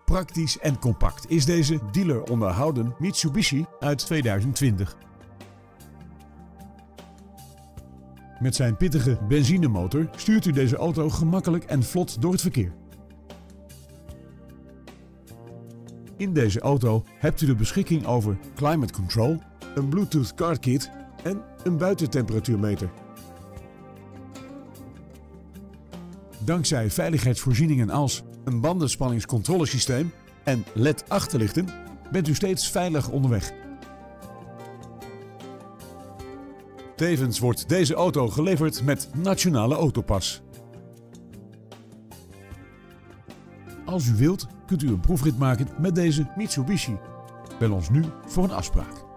Praktisch en compact is deze dealer onderhouden Mitsubishi uit 2020. Met zijn pittige benzinemotor stuurt u deze auto gemakkelijk en vlot door het verkeer. In deze auto hebt u de beschikking over climate control, een Bluetooth car kit en een buitentemperatuurmeter. Dankzij veiligheidsvoorzieningen als een bandenspanningscontrolesysteem en LED-achterlichten bent u steeds veilig onderweg. Tevens wordt deze auto geleverd met Nationale Autopas. Als u wilt, kunt u een proefrit maken met deze Mitsubishi. Bel ons nu voor een afspraak.